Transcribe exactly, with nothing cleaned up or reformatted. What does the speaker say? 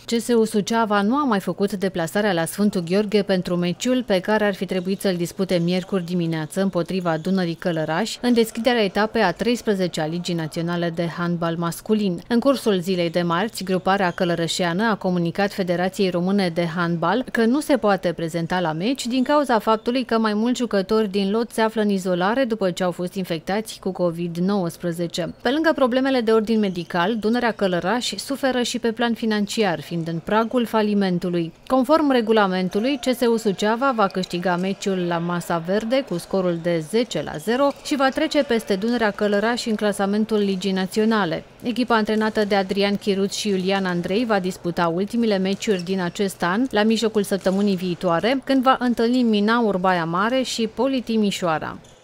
C S U Suceava nu a mai făcut deplasarea la Sfântul Gheorghe pentru meciul pe care ar fi trebuit să-l dispute miercuri dimineață împotriva Dunării Călărași, în deschiderea etapei a treisprezecea Ligii Naționale de Handbal Masculin. În cursul zilei de marți, gruparea călărășeană a comunicat Federației Române de Handbal că nu se poate prezenta la meci din cauza faptului că mai mulți jucători din lot se află în izolare după ce au fost infectați cu COVID nouăsprezece. Pe lângă problemele de ordin medical, Dunărea Călărași suferă și pe plan financiar, fiind în pragul falimentului. Conform regulamentului, C S U Suceava va câștiga meciul la Masa Verde cu scorul de zece la zero și va trece peste Dunărea Călărași în clasamentul Ligii Naționale. Echipa antrenată de Adrian Chiruț și Iulian Andrei va disputa ultimile meciuri din acest an la mijlocul săptămânii viitoare, când va întâlni Minaur Baia Mare și Poli Timișoara.